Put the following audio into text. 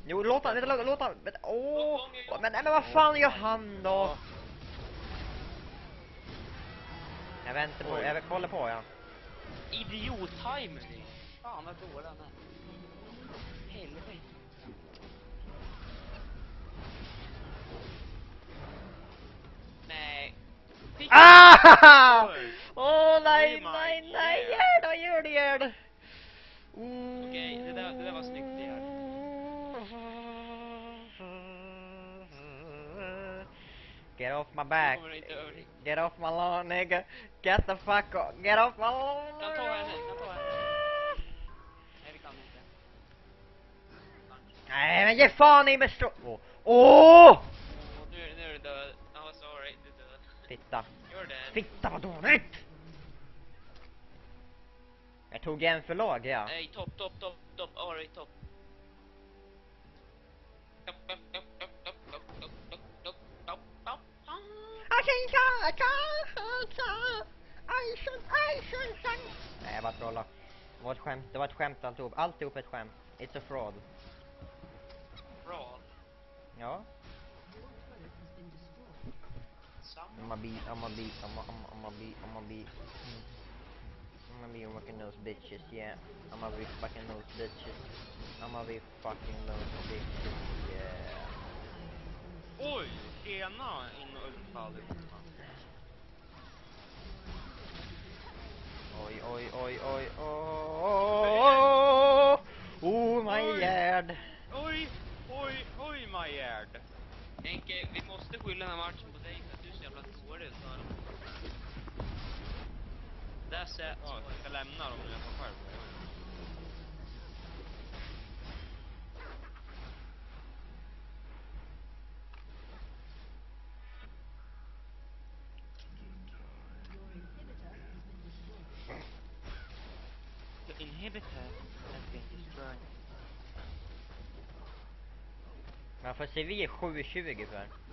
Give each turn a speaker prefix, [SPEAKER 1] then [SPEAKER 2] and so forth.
[SPEAKER 1] Jo, låt han. Åh, men vad fan gör han då? Jag väntar på, jag kollar på, ja.
[SPEAKER 2] Idiot-timing. Fan vad dålig han är. Helvete. Nej.
[SPEAKER 1] Ah! Åh, nej, gör det.
[SPEAKER 2] Okej, det där var snyggt det gör.
[SPEAKER 1] Get off my back.
[SPEAKER 2] Kommer inte över dig.
[SPEAKER 1] Get off my lawn, nigga. Get the fuck off. Get off my lawn.
[SPEAKER 2] Kan ta henne. Nej, vi kan inte.
[SPEAKER 1] Nej, men ge fan i mig strå... Åh!
[SPEAKER 2] Nu är du död. I'm sorry, du är död.
[SPEAKER 1] Fitta.
[SPEAKER 2] Gör det.
[SPEAKER 1] Fitta, vad dåligt! Jag tog en för låg, ja.
[SPEAKER 2] Nej, topp. Alright, topp.
[SPEAKER 1] Nej, jag bara trollar. Det var ett skämt, alltihop ett skämt. It's a fraud.
[SPEAKER 2] Bra.
[SPEAKER 1] Ja. I'ma be fucking those bitches, yeah. I'ma be fucking those bitches, yeah.
[SPEAKER 3] Oj, tjena in och ulta allihopa.
[SPEAKER 1] Oj. Oh my god.
[SPEAKER 3] Oj, my Gerd.
[SPEAKER 2] Henke, vi måste skylla den här matchen på dig för att du är så jävla dålig. That's it.
[SPEAKER 3] Ja, jag ska lämna dem nu, jag får själv. The inhibitor has been destroyed.
[SPEAKER 1] Men för se vi är 7:20 för.